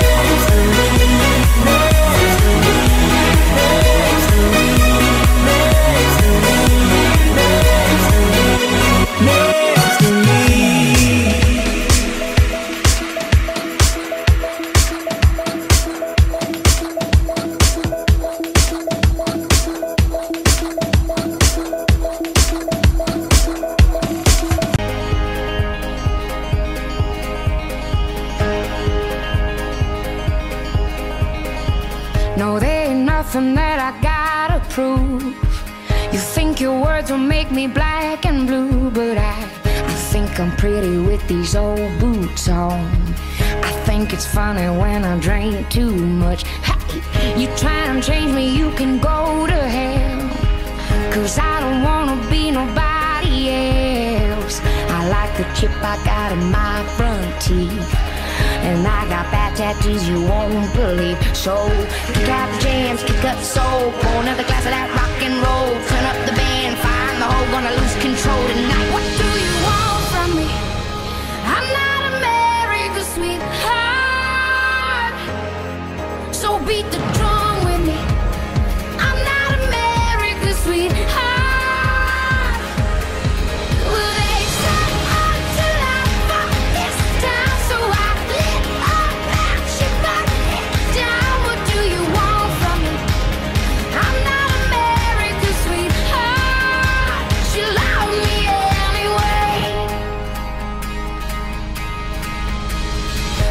No, there ain't nothing that I gotta prove. You think your words will make me black and blue, but I think I'm pretty with these old boots on. I think it's funny when I drink too much. Hey, you try and change me, you can go to hell, 'cause I don't wanna be nobody else. I like the chip I got in my front teeth, and I got bad tattoos you won't believe. So kick out the jams, kick up the soul, pour another glass of that rock and roll, turn up the band, find the hole, gonna lose control tonight. What do you want from me? I'm not America's sweetheart.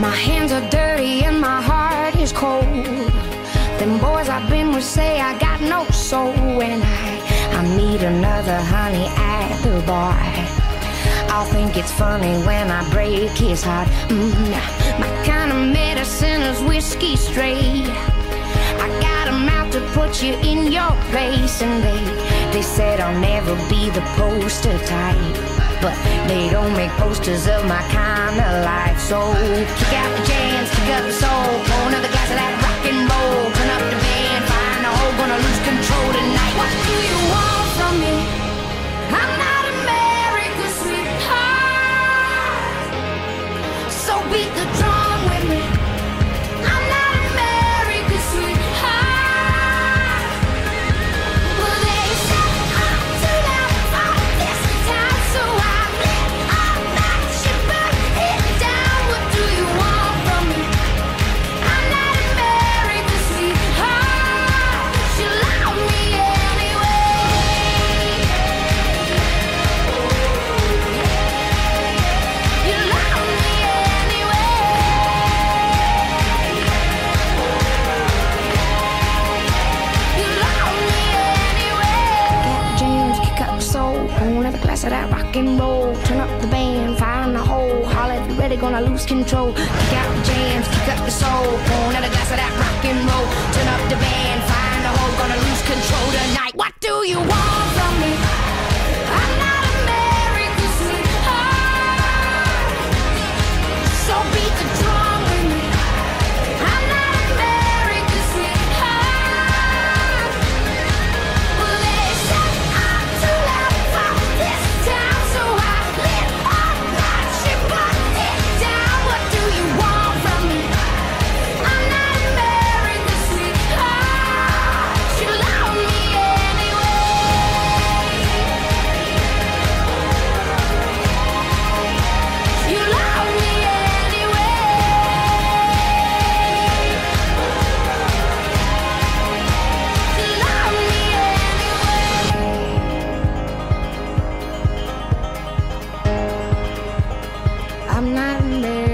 My hands are dirty and my heart is cold. Them boys I've been with say I got no soul. When I meet another honey at the bar, I'll think it's funny when I break his heart. My kind of medicine is whiskey straight. I got a mouth to put you in your place. And they said I'll never be the poster type, but they don't make posters of my kind of life. So kick out the jams, kick up the soul, pour another glass of that rock and roll. Turn up the band, find a hole, gonna lose control tonight. What do you want from me? I'm not America's sweetheart, so beat the drum with me. I'm not America's sweetheart. Well, they said I'm too loud for this town, so I lit all night, she burned it down. What do you want from me? I'm not America's sweetheart. She loved me anyway. You love me anyway. You love me anyway. Get the jams, kick up the soul, pour another glass of that rock and roll. Turn up the band, fire in the hole, holler if you're ready, gonna lose control. Kick out the jams, kick up the soul, pour another glass of that rock and roll. Turn up the band, fire in the hole, gonna lose control tonight. What do you want from me? I'm not America's sweetheart, so beat the drum with me. I'm not America's sweetheart. Well, they said I'm too loud for this town, so I lit all night, she burned it down. What do you want from me? I'm not America's sweetheart. She loved me anyway. You love me anyway. You love me anyway. I'm not American.